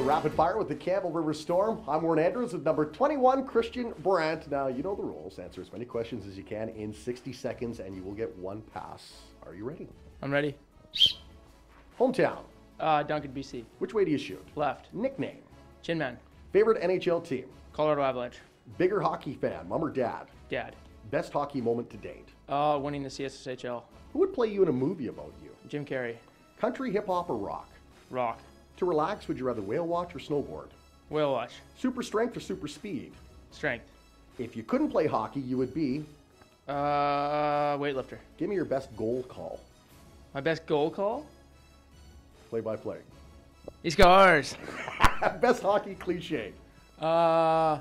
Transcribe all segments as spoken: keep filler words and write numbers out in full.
Rapid Fire with the Campbell River Storm. I'm Warren Andrews with number twenty-one, Christian Brandt. Now, you know the rules. Answer as many questions as you can in sixty seconds, and you will get one pass. Are you ready? I'm ready. Hometown. Uh, Duncan, B C. Which way do you shoot? Left. Nickname. Chin Man. Favorite N H L team? Colorado Avalanche. Bigger hockey fan, mom or dad? Dad. Best hockey moment to date? Uh, winning the C S S H L. Who would play you in a movie about you? Jim Carrey. Country, hip-hop, or rock? Rock. To relax, would you rather whale watch or snowboard? Whale watch. Super strength or super speed? Strength. If you couldn't play hockey, you would be? Uh, weightlifter. Give me your best goal call. My best goal call? Play-by-play. He scores. Best hockey cliche. Uh,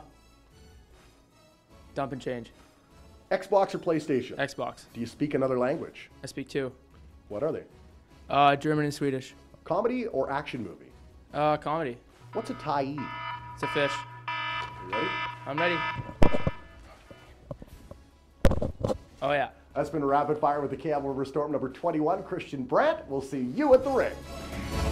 dump and change. Xbox or PlayStation? Xbox. Do you speak another language? I speak two. What are they? Uh, German and Swedish. Comedy or action movie? Uh, comedy. What's a tie? It's a fish. You ready? I'm ready. Oh, yeah. That's been Rapid Fire with the Campbell River Storm number twenty-one, Christian Brandt. We'll see you at the ring.